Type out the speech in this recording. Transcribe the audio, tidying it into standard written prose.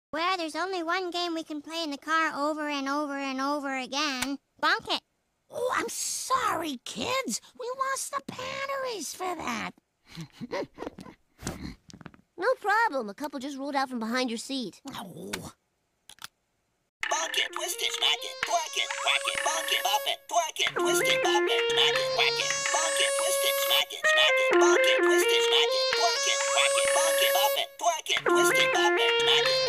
Well, there's only one game we can play in the car over and over and over again. Bonk It. Oh, I'm sorry, kids. We lost the batteries for that. No problem. A couple just rolled out from behind your seat. Oh. Bonk it, twist it, smack it, thwack it, whack it, bonk it, bop it, thwack it, twist it, bop it, smack it, whack it, bonk it, twist it, smack it, bonk it, twist it, smack it, thwack it, whack it, bonk it, bop it, thwack it, twist it, bop it, smack it,